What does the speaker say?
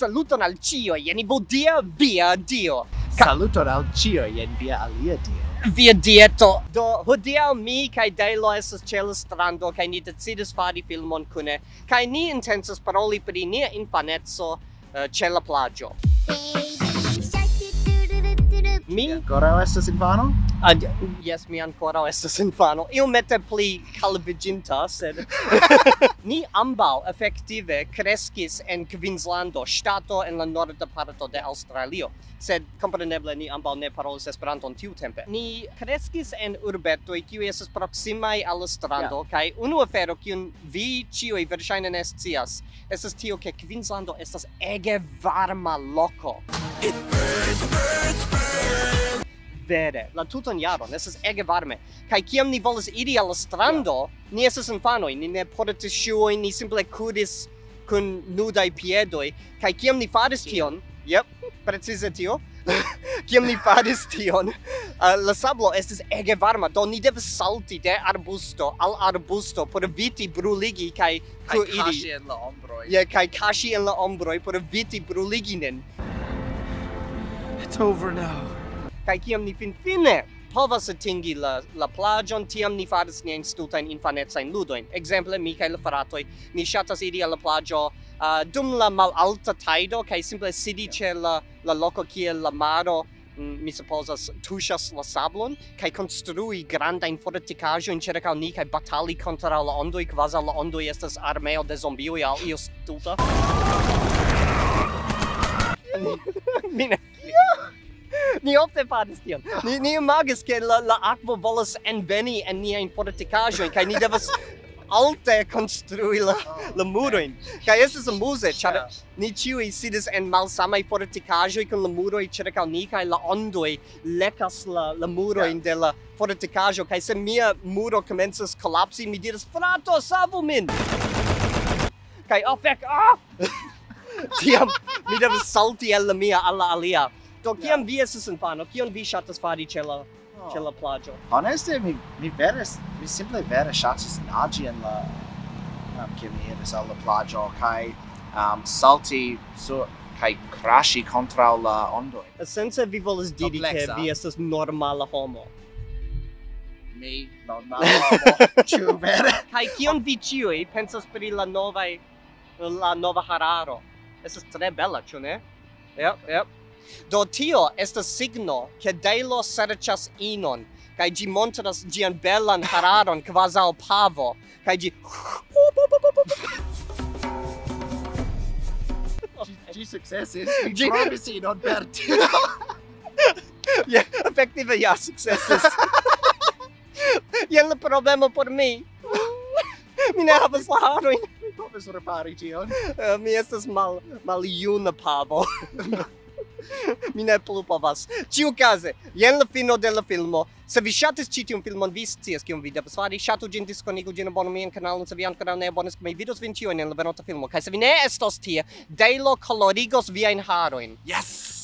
saluton al cio, jeni vuol dia via Dio. Saluton al cio, jen via alia Dio. Via dieto. Do hodiaŭ mi kaj Dejlo estas ĉe la strando kaj ni decidis fari filmon kune kaj ni intencas paroli pri nia infaneco ĉe la plaĝo. Mi Ankoraŭ estas infano? Yes, mi ankoraŭ estas infano. Iomete pli kalviĝinta, sed ni ambaŭ efektive kreskis en Kvinslando, ŝtato en la norda parto de Aŭstralio. Sed kompreneble ni ambaŭ ne parolis Esperanton tiutempe. Ni kreskis en urbetoj kiuj estas proksimaj al la strando kaj unu afero kiun vi ĉiuj verŝajne ne scias estas tio ke Kvinslando estas ege varma loko. Vere, la tutan jaron estas ege varme. Kaj kiam ni volas iri al la strando, ni estas infanoj, ni ne portis ŝuojn, ni simple kudis kun nudaj piedoj. Kaj kiam ni faris tion, precize tio, kiam ni faris tion, la sablo estis ege varma, do ni devas salti de arbusto al arbusto por eviti bruligi kaj kuiri. Kaŝi en la ombroj. Kaj kaŝi en la ombroj por eviti bruligi nin. It's over now. Kaj kiam ni finfine povas atingi la plaĝon, tiam ni faras niajn stultajn infanecajn ludojn. Ekzemple, mi kaj la fratoj, ni ŝatas iri al la plaĝo dum la malalta tajdo kaj simple sidi ĉe la loko kie la maro mi supozas tuŝas la sablon kaj konstrui grandajn fortikaĵojn ĉirkaŭ ni kaj batali kontraŭ la ondoj, kvazaŭ la ondoj estas armeo de zombioj aŭ io stulta. Ni ofte faris tion. Ni imagas ke la akvo volas enveni en niajn fortikaĵojn kaj ni devas alte konstrui la murojn. Kaj estas amuze, ĉar ni ĉiuj sidis en malsamaj fortikaĵoj kun la muroj ĉirkaŭ ni kaj la ondoj lekas la murojn de la fortikaĵo kaj se mia muro komencas kolapsi, mi diras: "Frato, savu min!" Kaj fek! Tiam mi devas salti el la mia al la alia. Do kiam vi estas infano, kion vi ŝatas fari ĉe la plaĝo? Honeste, mi simple vere ŝatis naĝi en la kiam mi iris al la plaĝo kaj salti sur kaj kraŝi kontraŭ la ondoj. Esence vi volas diri ke Kompleksa. vi estas normala homo. Mi normala homo, ĉu vere? Kaj kion vi ĉiuj pensas pri la nova hararo? Estas tre bela, ĉu ne? Yep. Do tio estas signo ke Dejlo serĉas inon, kaj ĝi montras ĝian belan hararon kvazaŭ pavo, kaj ĝi Ĝi sukcesis, mi trovis inon per tio. efektive sukcesis. Jen la problemo por mi. Mi ne havas la harojn. Mi povas repari tion. Mi estas maljuna pavo. Mi ne plu povas. Ĉiukaze, jen la fino de la filmo. Se vi ŝatis ĉi tiun filmon, vi scias kion vi devas fari. Ŝatu ĝin, diskonigu ĝin, abonu mian kanalon, se vi ankoraŭ ne abonis, mi vidos vin ĉiujn en la venonta filmo. Kaj se vi ne estos tie, Dejlo kolorigos viajn harojn. Yes!